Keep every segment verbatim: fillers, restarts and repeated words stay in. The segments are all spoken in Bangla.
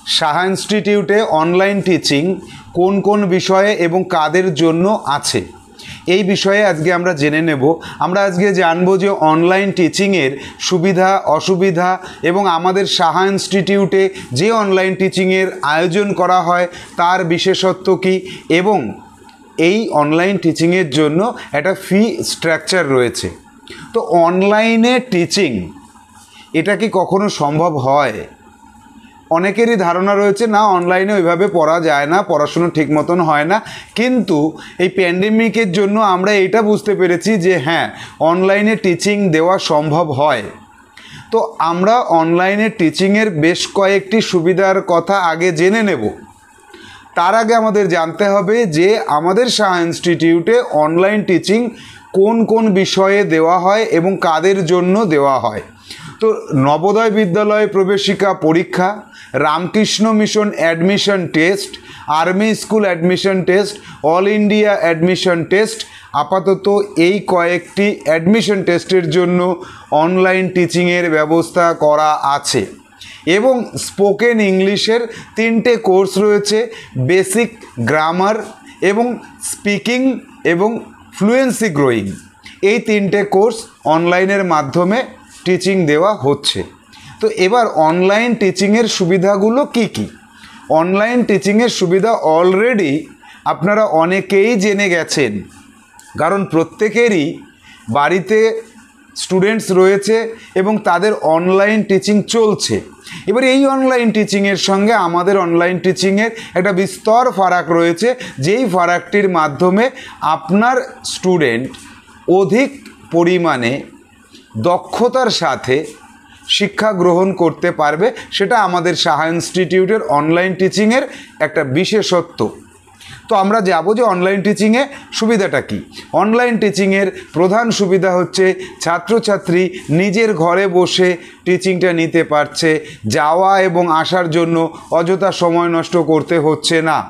সাহা ইনস্টিটিউটে অনলাইন টিচিং কোন কোন বিষয়ে এবং কাদের জন্য আছে এই বিষয়ে আজকে আমরা জেনে নেব। আমরা আজকে জানবো যে অনলাইন টিচিংয়ের সুবিধা অসুবিধা এবং আমাদের সাহা ইনস্টিটিউটে যে অনলাইন টিচিংয়ের আয়োজন করা হয় তার বিশেষত্ব কী এবং এই অনলাইন টিচিংয়ের জন্য একটা ফি স্ট্রাকচার রয়েছে। তো অনলাইনে টিচিং এটা কি কখনো সম্ভব হয়? অনেকেরই ধারণা রয়েছে না, অনলাইনে ওইভাবে পড়া যায় না, পড়াশুনো ঠিক মতন হয় না। কিন্তু এই প্যান্ডেমিকের জন্য আমরা এটা বুঝতে পেরেছি যে হ্যাঁ, অনলাইনে টিচিং দেওয়া সম্ভব হয়। তো আমরা অনলাইনে টিচিংয়ের বেশ কয়েকটি সুবিধার কথা আগে জেনে নেব। তার আগে আমাদের জানতে হবে যে আমাদের সাহা ইনস্টিটিউটে অনলাইন টিচিং কোন কোন বিষয়ে দেওয়া হয় এবং কাদের জন্য দেওয়া হয়। তো নবোদয় বিদ্যালয় প্রবেশিকা পরীক্ষা, Ramakrishna mission admission test, army school admission test, all India admission test, আপাতত এই কয়েকটি অ্যাডমিশন টেস্টের জন্য অনলাইন টিচিংয়ের ব্যবস্থা করা আছে। এবং স্পোকেন ইংলিশের তিনটে কোর্স রয়েছে, বেসিক গ্রামার এবং স্পিকিং এবং ফ্লুয়েন্সি গ্রোয়িং। এই তিনটে কোর্স অনলাইনের মাধ্যমে টিচিং দেওয়া হচ্ছে। তো এবার অনলাইন টিচিংয়ের সুবিধাগুলো কি কি? অনলাইন টিচিংয়ের সুবিধা অলরেডি আপনারা অনেকেই জেনে গেছেন, কারণ প্রত্যেকেরই বাড়িতে স্টুডেন্টস রয়েছে এবং তাদের অনলাইন টিচিং চলছে। এবার এই অনলাইন টিচিংয়ের সঙ্গে আমাদের অনলাইন টিচিংয়ের একটা বিস্তর ফারাক রয়েছে, যেই ফারাকটির মাধ্যমে আপনার স্টুডেন্ট অধিক পরিমাণে দক্ষতার সাথে শিক্ষা গ্রহণ করতে পারবে। সেটা আমাদের সাহা ইনস্টিটিউটের অনলাইন টিচিংয়ের একটা বিশেষত্ব। তো আমরা যাব যে অনলাইন টিচিংয়ে সুবিধাটা কী। অনলাইন টিচিংয়ের প্রধান সুবিধা হচ্ছে ছাত্রছাত্রী নিজের ঘরে বসে টিচিংটা নিতে পারছে, যাওয়া এবং আসার জন্য অযথা সময় নষ্ট করতে হচ্ছে না।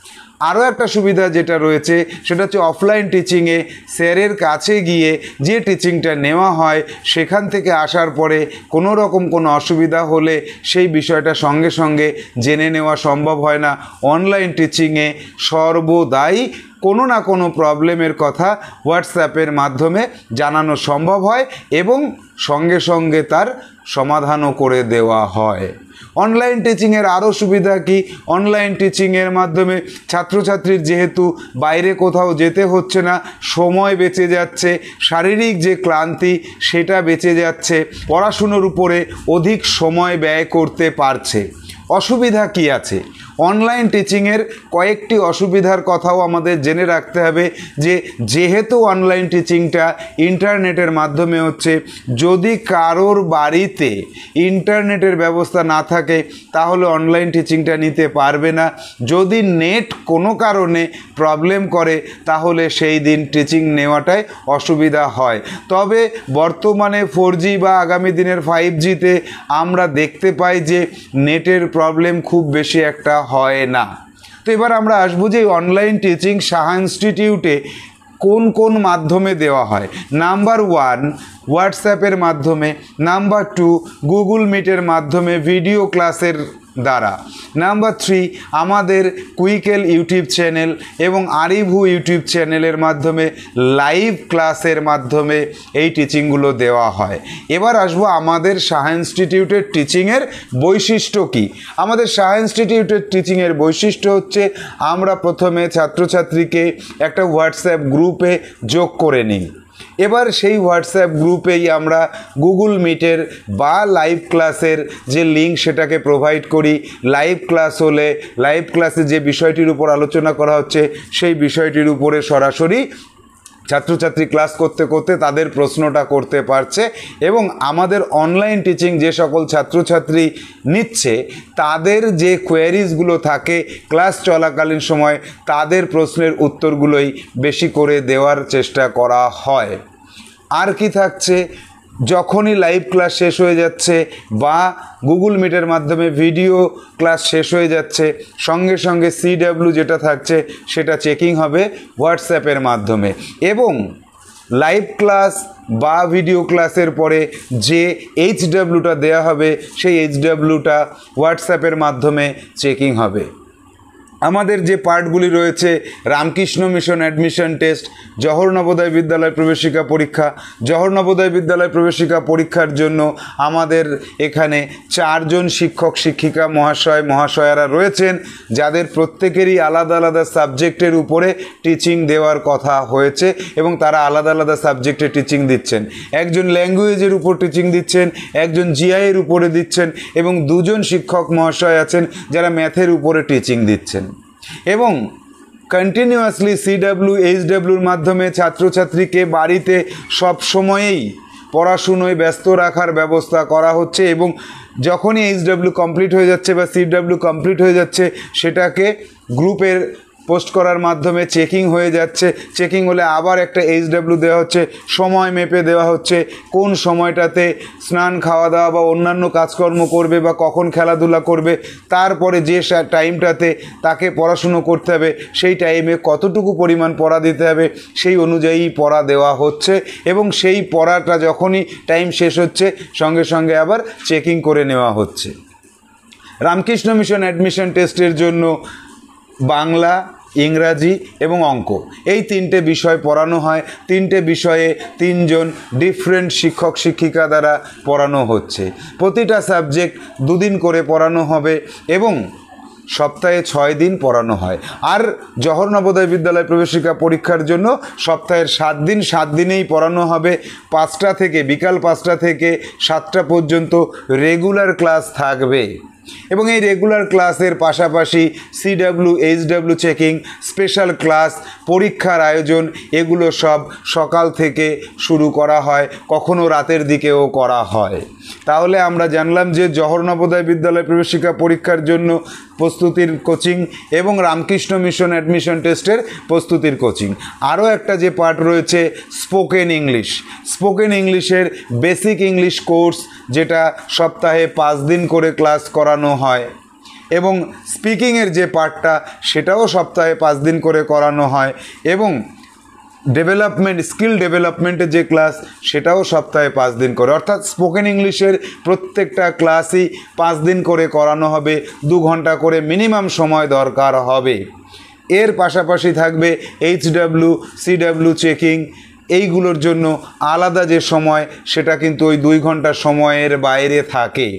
আরও একটা সুবিধা যেটা রয়েছে সেটা হচ্ছে অফলাইন টিচিংয়ে স্যারের কাছে গিয়ে যে টিচিংটা নেওয়া হয় সেখান থেকে আসার পরে কোনো রকম কোনো অসুবিধা হলে সেই বিষয়টা সঙ্গে সঙ্গে জেনে নেওয়া সম্ভব হয় না। অনলাইন টিচিংয়ে সর্বদাই কোনো না কোনো প্রবলেমের কথা হোয়াটসঅ্যাপের মাধ্যমে জানানো সম্ভব হয় এবং সঙ্গে সঙ্গে তার সমাধানও করে দেওয়া হয়। অনলাইন টিচিংয়ের আরও সুবিধা কি? অনলাইন টিচিংয়ের মাধ্যমে ছাত্রছাত্রীর যেহেতু বাইরে কোথাও যেতে হচ্ছে না, সময় বেঁচে যাচ্ছে, শারীরিক যে ক্লান্তি সেটা বেঁচে যাচ্ছে, পড়াশুনোর উপরে অধিক সময় ব্যয় করতে পারছে। অসুবিধা কি আছে? অনলাইন টিচিংয়ের কয়েকটি অসুবিধার কথাও আমাদের জেনে রাখতে হবে যে যেহেতু অনলাইন টিচিংটা ইন্টারনেটের মাধ্যমে হচ্ছে, যদি কারোর বাড়িতে ইন্টারনেটের ব্যবস্থা না থাকে তাহলে অনলাইন টিচিংটা নিতে পারবে না। যদি নেট কোনো কারণে প্রবলেম করে তাহলে সেই দিন টিচিং নেওয়াটাই অসুবিধা হয়। তবে বর্তমানে ফোর জি বা আগামী দিনের ফাইভ জিতে আমরা দেখতে পাই যে নেটের প্রবলেম খুব বেশি একটা হয় না। তো এবার আমরা আসবো যে অনলাইন টিচিং সাহা ইনস্টিটিউটে কোন কোন মাধ্যমে দেওয়া হয়। নাম্বার ওয়ান, হোয়াটসঅ্যাপের মাধ্যমে। নাম্বার টু, গুগল মিটের মাধ্যমে ভিডিও ক্লাসের দ্বারা। নাম্বার থ্রি, আমাদের কুইকেল ইউটিউব চ্যানেল এবং আরিভু ইউটিউব চ্যানেলের মাধ্যমে লাইভ ক্লাসের মাধ্যমে এই টিচিংগুলো দেওয়া হয়। এবার আসবো আমাদের সাহা ইনস্টিটিউটের টিচিংয়ের বৈশিষ্ট্য কী। আমাদের সাহা ইনস্টিটিউটের টিচিংয়ের বৈশিষ্ট্য হচ্ছে আমরা প্রথমে ছাত্রছাত্রীকে একটা হোয়াটসঅ্যাপ গ্রুপে যোগ করে নিই। এবার সেই হোয়াটসঅ্যাপ গ্রুপেই আমরা গুগল মিটের বা লাইভ ক্লাসের যে লিঙ্ক সেটাকে প্রোভাইড করি। লাইভ ক্লাস হলে লাইভ ক্লাসে যে বিষয়টির উপর আলোচনা করা হচ্ছে সেই বিষয়টির উপরে সরাসরি ছাত্রছাত্রী ক্লাস করতে করতে তাদের প্রশ্নটা করতে পারছে এবং আমাদের অনলাইন টিচিং যে সকল ছাত্রছাত্রী নিচ্ছে তাদের যে কোয়ারিজগুলো থাকে ক্লাস চলাকালীন সময় তাদের প্রশ্নের উত্তরগুলোই বেশি করে দেওয়ার চেষ্টা করা হয়। আর কি থাকছে, যখনই লাইভ ক্লাস শেষ হয়ে যাচ্ছে বা গুগল মিটের মাধ্যমে ভিডিও ক্লাস শেষ হয়ে যাচ্ছে সঙ্গে সঙ্গে সিডব্লিউ যেটা থাকছে সেটা চেকিং হবে হোয়াটসঅ্যাপের মাধ্যমে এবং লাইভ ক্লাস বা ভিডিও ক্লাসের পরে যে এইচডাব্লিউটা দেওয়া হবে সেই এইচডাব্লিউটা হোয়াটসঅ্যাপের মাধ্যমে চেকিং হবে। আমাদের যে পার্টগুলি রয়েছে Ramakrishna mission admission test, Jawahar Navodaya Vidyalaya প্রবেশিকা পরীক্ষা। জওহর নবোদয় বিদ্যালয় প্রবেশিকা পরীক্ষার জন্য আমাদের এখানে চারজন শিক্ষক শিক্ষিকা মহাশয় মহাশয়ারা রয়েছেন, যাদের প্রত্যেকেরই আলাদা আলাদা সাবজেক্টের উপরে টিচিং দেওয়ার কথা হয়েছে এবং তারা আলাদা আলাদা সাবজেক্টে টিচিং দিচ্ছেন। একজন ল্যাঙ্গুয়েজের উপর টিচিং দিচ্ছেন, একজন জিআইয়ের উপরে দিচ্ছেন এবং দুজন শিক্ষক মহাশয় আছেন যারা ম্যাথের উপরে টিচিং দিচ্ছেন। এবং কন্টিনিউয়াসলি সিডাব্লিউ এইচডাব্লিউর মাধ্যমে ছাত্রছাত্রীকে বাড়িতে সব সময়েই পড়াশুনোয় ব্যস্ত রাখার ব্যবস্থা করা হচ্ছে এবং যখনই এইচডাব্লিউ কমপ্লিট হয়ে যাচ্ছে বা সিডাব্লিউ কমপ্লিট হয়ে যাচ্ছে সেটাকে গ্রুপের পোস্ট করার মাধ্যমে চেকিং হয়ে যাচ্ছে। চেকিং হলে আবার একটা এইচডাব্লিউ দেওয়া হচ্ছে, সময় মেপে দেওয়া হচ্ছে কোন সময়টাতে স্নান খাওয়া দাওয়া বা অন্যান্য কাজকর্ম করবে বা কখন খেলাধুলা করবে, তারপরে যে টাইমটাতে তাকে পড়াশুনো করতে হবে সেই টাইমে কতটুকু পরিমাণ পড়া দিতে হবে সেই অনুযায়ী পড়া দেওয়া হচ্ছে এবং সেই পড়াটা যখনই টাইম শেষ হচ্ছে সঙ্গে সঙ্গে আবার চেকিং করে নেওয়া হচ্ছে। রামকৃষ্ণ মিশন অ্যাডমিশন টেস্টের জন্য বাংলা, ইংরাজি এবং অঙ্ক এই তিনটে বিষয় পড়ানো হয়। তিনটে বিষয়ে তিনজন ডিফারেন্ট শিক্ষক শিক্ষিকা দ্বারা পড়ানো হচ্ছে। প্রতিটা সাবজেক্ট দুদিন করে পড়ানো হবে এবং সপ্তাহে ছয় দিন পড়ানো হয়। আর জওহর নবোদয় বিদ্যালয় প্রবেশিকা পরীক্ষার জন্য সপ্তাহের সাত দিন সাত দিনেই পড়ানো হবে। পাঁচটা থেকে বিকাল পাঁচটা থেকে সাতটা পর্যন্ত রেগুলার ক্লাস থাকবে এবং এই রেগুলার ক্লাসের পাশাপাশি CW HW checking, special class, পরীক্ষার আয়োজন এগুলো সব সকাল থেকে শুরু করা হয়, কখনো রাতের দিকেও করা হয়। তাহলে আমরা জানলাম যে জওহর নবোদয় বিদ্যালয় প্রবেশিকা পরীক্ষার জন্য প্রস্তুতির কোচিং এবং রামকৃষ্ণ মিশন অ্যাডমিশন টেস্টের প্রস্তুতির কোচিং। আরও একটা যে পার্ট রয়েছে স্পোকেন ইংলিশ। স্পোকেন ইংলিশের বেসিক ইংলিশ কোর্স, যেটা সপ্তাহে পাঁচ দিন করে ক্লাস করানো হয় এবং স্পিকিংয়ের যে পার্টটা সেটাও সপ্তাহে পাঁচ দিন করে করানো হয় এবং ডেভেলপমেন্ট স্কিল ডেভেলপমেন্টের যে ক্লাস সেটাও সপ্তাহে পাঁচ দিন করে, অর্থাৎ স্পোকেন ইংলিশের প্রত্যেকটা ক্লাসই পাঁচ দিন করে করানো হবে, দু ঘন্টা করে মিনিমাম সময় দরকার হবে। এর পাশাপাশি থাকবে এইচডাব্লিউ সিডাব্লিউ চেকিং, এইগুলোর জন্য আলাদা যে সময় সেটা কিন্তু ওই দুই ঘন্টা সময়ের বাইরে থাকে।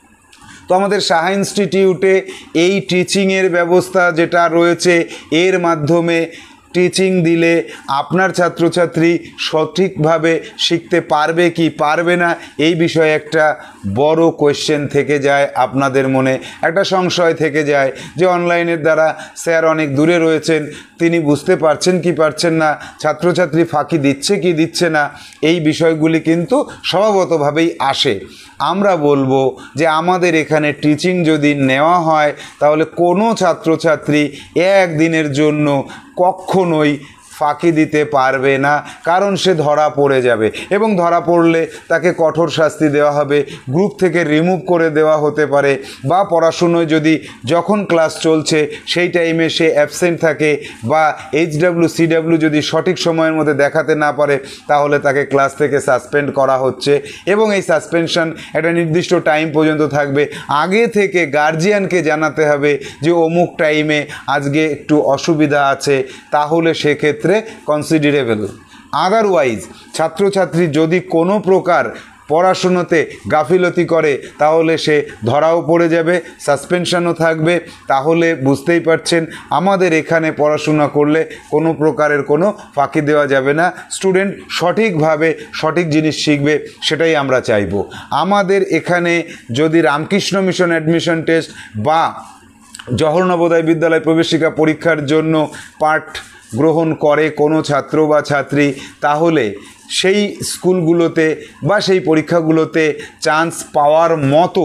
তো আমাদের সাহা ইনস্টিটিউটে এই টিচিংয়ের ব্যবস্থা যেটা রয়েছে, এর মাধ্যমে টিচিং দিলে আপনার ছাত্রছাত্রী সঠিকভাবে শিখতে পারবে কি পারবে না এই বিষয়ে একটা বড় কোয়েশ্চেন থেকে যায়, আপনাদের মনে একটা সংশয় থেকে যায় যে অনলাইনের দ্বারা স্যার অনেক দূরে রয়েছেন, তিনি বুঝতে পারছেন কি পারছেন না, ছাত্রছাত্রী ফাঁকি দিচ্ছে কি দিচ্ছে না, এই বিষয়গুলি কিন্তু স্বভাবতভাবেই আসে। আমরা বলবো যে আমাদের এখানে টিচিং যদি নেওয়া হয় তাহলে কোনো ছাত্রছাত্রী একদিনের জন্য কখনোই ফাঁকি দিতে পারবে না, কারণ সে ধরা পড়ে যাবে এবং ধরা পড়লে তাকে কঠোর শাস্তি দেওয়া হবে, গ্রুপ থেকে রিমুভ করে দেওয়া হতে পারে বা পড়াশুনোয় যদি যখন ক্লাস চলছে সেই টাইমে সে অ্যাবসেন্ট থাকে বা এইচডাব্লিউ সিডাব্লিউ যদি সঠিক সময়ের মধ্যে দেখাতে না পারে তাহলে তাকে ক্লাস থেকে সাসপেন্ড করা হচ্ছে এবং এই সাসপেনশন একটা নির্দিষ্ট টাইম পর্যন্ত থাকবে। আগে থেকে গার্জিয়ানকে জানাতে হবে যে অমুক টাইমে আজকে একটু অসুবিধা আছে, তাহলে সেক্ষেত্রে কনসিডারেবল। আদারওয়াইজ ছাত্রছাত্রী যদি কোনো প্রকার পড়াশুনোতে গাফিলতি করে তাহলে সে ধরাও পড়ে যাবে, সাসপেনশনও থাকবে। তাহলে বুঝতেই পারছেন আমাদের এখানে পড়াশোনা করলে কোনো প্রকারের কোনো ফাঁকি দেওয়া যাবে না, স্টুডেন্ট সঠিকভাবে সঠিক জিনিস শিখবে, সেটাই আমরা চাইব। আমাদের এখানে যদি রামকৃষ্ণ মিশন অ্যাডমিশন টেস্ট বা জওহর নবোদয় বিদ্যালয় প্রবেশিকা পরীক্ষার জন্য পাঠ গ্রহণ করে কোনো ছাত্র বা ছাত্রী, তাহলে সেই স্কুলগুলোতে বা সেই পরীক্ষাগুলোতে চান্স পাওয়ার মতো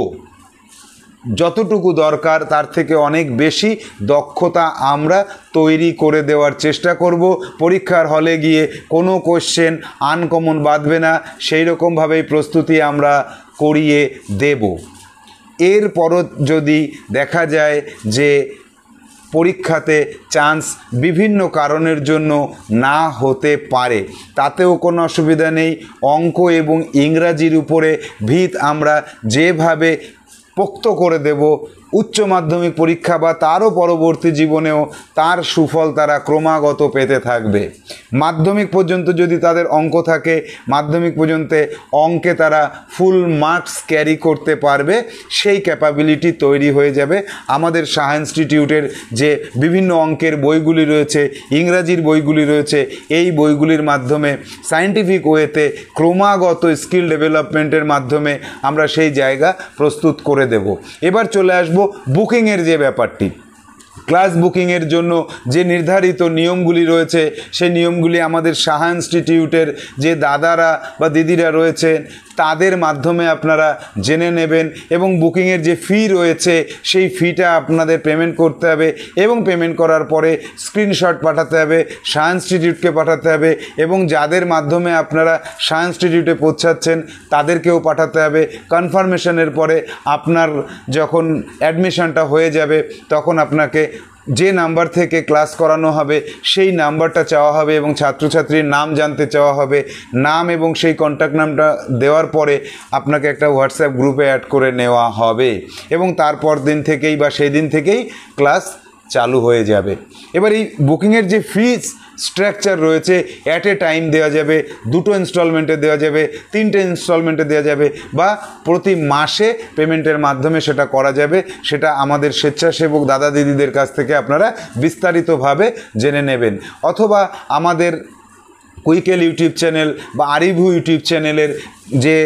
যতটুকু দরকার তার থেকে অনেক বেশি দক্ষতা আমরা তৈরি করে দেওয়ার চেষ্টা করব। পরীক্ষার হলে গিয়ে কোনো কোশ্চেন আনকমন বাঁধবে না, সেই রকমভাবেই প্রস্তুতি আমরা করিয়ে দেব। এরপরও যদি দেখা যায় যে পরীক্ষাতে চান্স বিভিন্ন কারণের জন্য না হতে পারে, তাতেও কোনো অসুবিধা নেই। অঙ্ক এবং ইংরাজির উপরে ভিত আমরা যেভাবে পোক্ত করে দেব, উচ্চ মাধ্যমিক পরীক্ষা বা তারও পরবর্তী জীবনেও তার সুফল তারা ক্রমাগত পেতে থাকবে। মাধ্যমিক পর্যন্ত যদি তাদের অঙ্ক থাকে, মাধ্যমিক পর্যন্ত অঙ্কে তারা ফুল মার্কস ক্যারি করতে পারবে, সেই ক্যাপাবিলিটি তৈরি হয়ে যাবে। আমাদের সাহা ইনস্টিটিউটের যে বিভিন্ন অঙ্কের বইগুলি রয়েছে, ইংরাজির বইগুলি রয়েছে, এই বইগুলির মাধ্যমে সায়েন্টিফিক ওয়েতে ক্রমাগত স্কিল ডেভেলপমেন্টের মাধ্যমে আমরা সেই জায়গা প্রস্তুত করে দেব। এবার চলে আসবো বুকিংয়ের যে ব্যাপারটি। ক্লাস বুকিংয়ের জন্য যে নির্ধারিত নিয়মগুলি রয়েছে, সেই নিয়মগুলি আমাদের সাহা ইনস্টিটিউটের যে দাদারা বা দিদিরা রয়েছেন তাদের মাধ্যমে আপনারা জেনে নেবেন, এবং বুকিংয়ের যে ফি রয়েছে সেই ফিটা আপনাদের পেমেন্ট করতে হবে, এবং পেমেন্ট করার পরে স্ক্রিনশট পাঠাতে হবে, সাহা ইনস্টিটিউটকে পাঠাতে হবে, এবং যাদের মাধ্যমে আপনারা সাহা ইনস্টিটিউটে পৌঁছাচ্ছেন তাদেরকেও পাঠাতে হবে। কনফার্মেশনের পরে আপনার যখন অ্যাডমিশনটা হয়ে যাবে তখন আপনাকে যে নাম্বার থেকে ক্লাস করানো হবে সেই নাম্বারটা চাওয়া হবে এবং ছাত্রছাত্রীর নাম জানতে চাওয়া হবে। নাম এবং সেই কন্ট্যাক্ট নামটা দেওয়ার পরে আপনাকে একটা হোয়াটসঅ্যাপ গ্রুপে অ্যাড করে নেওয়া হবে, এবং তারপর দিন থেকেই বা সেই দিন থেকেই ক্লাস চালু হয়ে যাবে। এবার এই বুকিংয়ের যে ফিজ স্ট্রাকচার রয়েছে, অ্যাট এ টাইম দেওয়া যাবে, দুটো ইনস্টলমেন্টে দেওয়া যাবে, তিনটে ইনস্টলমেন্টে দেওয়া যাবে, বা প্রতি মাসে পেমেন্টের মাধ্যমে সেটা করা যাবে। সেটা আমাদের স্বেচ্ছাসেবক দাদা দিদিদের কাছ থেকে আপনারা বিস্তারিতভাবে জেনে নেবেন, অথবা আমাদের কুইকেল ইউটিউব চ্যানেল বা আরিভু ইউটিউব চ্যানেলের যে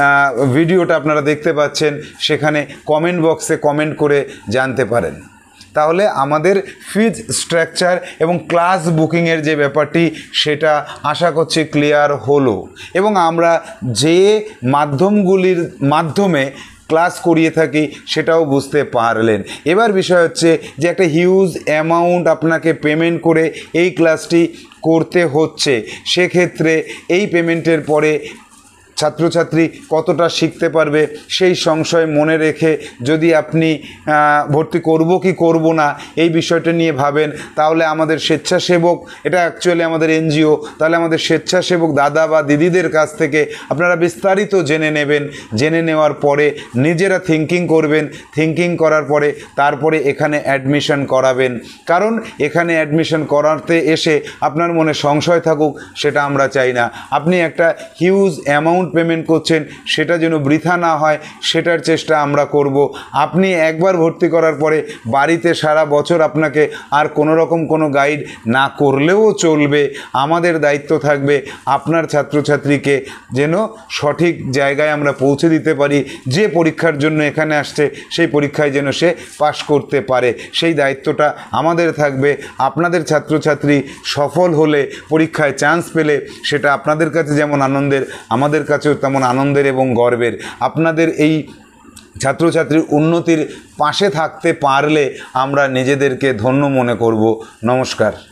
ভিডিওটা আপনারা দেখতে পাচ্ছেন সেখানে কমেন্ট বক্সে কমেন্ট করে জানতে পারেন। তাহলে আমাদের ফিজ স্ট্রাকচার এবং ক্লাস বুকিংয়ের যে ব্যাপারটি সেটা আশা করছি ক্লিয়ার হলো, এবং আমরা যে মাধ্যমগুলির মাধ্যমে ক্লাস করিয়ে থাকি সেটাও বুঝতে পারলেন। এবার বিষয় হচ্ছে যে একটা হিউজ অ্যামাউন্ট আপনাকে পেমেন্ট করে এই ক্লাসটি করতে হচ্ছে, সেক্ষেত্রে এই পেমেন্টের পরে ছাত্রছাত্রী কতটা শিখতে পারবে সেই সংশয় মনে রেখে যদি আপনি ভর্তি করব কি করব না এই বিষয়টা নিয়ে ভাবেন, তাহলে আমাদের স্বেচ্ছাসেবক, এটা অ্যাকচুয়ালি আমাদের এনজিও, তাহলে আমাদের স্বেচ্ছাসেবক দাদা বা দিদিদের কাছ থেকে আপনারা বিস্তারিত জেনে নেবেন। জেনে নেওয়ার পরে নিজেরা থিঙ্কিং করবেন, থিঙ্কিং করার পরে তারপরে এখানে অ্যাডমিশন করাবেন। কারণ এখানে অ্যাডমিশন করাতে এসে আপনার মনে সংশয় থাকুক সেটা আমরা চাই না। আপনি একটা হিউজ অ্যামাউন্ট পেমেন্ট করছেন, সেটা যেন বৃথা না হয় সেটার চেষ্টা আমরা করব। আপনি একবার ভর্তি করার পরে বাড়িতে সারা বছর আপনাকে আর কোনো রকম কোনো গাইড না করলেও চলবে। আমাদের দায়িত্ব থাকবে আপনার ছাত্রছাত্রীকে যেন সঠিক জায়গায় আমরা পৌঁছে দিতে পারি, যে পরীক্ষার জন্য এখানে আসছে সেই পরীক্ষায় যেন সে পাশ করতে পারে, সেই দায়িত্বটা আমাদের থাকবে। আপনাদের ছাত্রছাত্রী সফল হলে, পরীক্ষায় চান্স পেলে সেটা আপনাদের কাছে যেমন আনন্দের, আমাদের কাছেও তেমন আনন্দের এবং গর্বের। আপনাদের এই ছাত্রছাত্রীর উন্নতির পাশে থাকতে পারলে আমরা নিজেদেরকে ধন্য মনে করব। নমস্কার।